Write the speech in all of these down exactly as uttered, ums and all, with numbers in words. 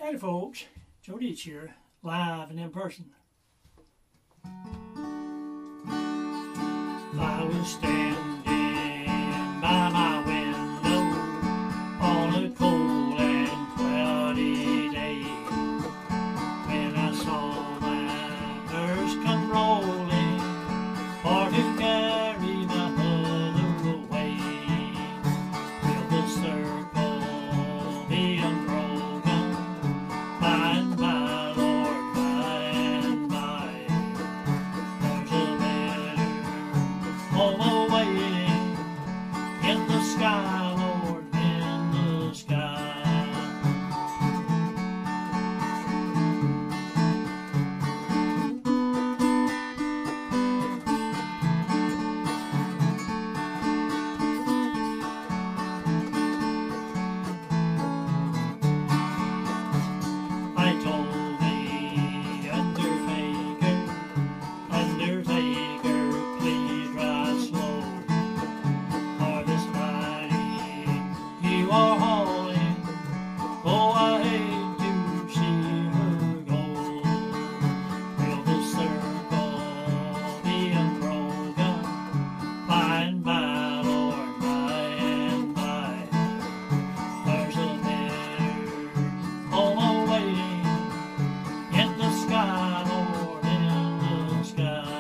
Howdy folks, Joe Deitz here, live and in person. I was standing by my window on a cold and cloudy day when I saw my nurse come rolling for to carry my mother away. Will the circle be unbroken? By and by, Lord, by and by, there's a better home awaiting in the sky, Lord, in the sky. I told the undertaker, undertaker, please drive slow, for this mighty you are hauling. Oh, I hate to see her go. Will the circle be unbroken? By and by, Lord, by and by, there's a better home awaiting in the sky, Lord, in the sky.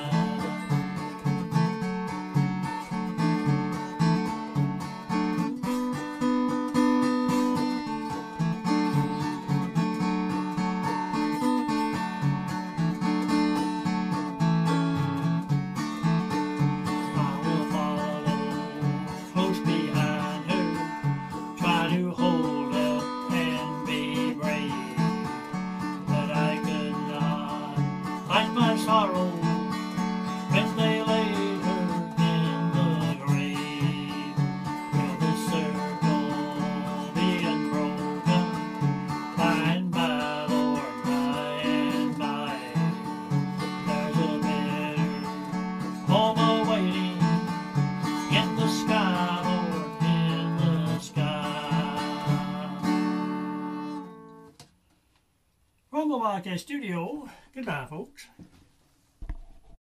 I will follow close behind her, try to hold up and be brave, but I could not hide my sorrow when they laid her in the grave. Will the circle be unbroken? By and by, Lord, by and by, there's a better home awaiting in the sky, Lord, in the sky. From the Wildcat studio, goodbye, folks.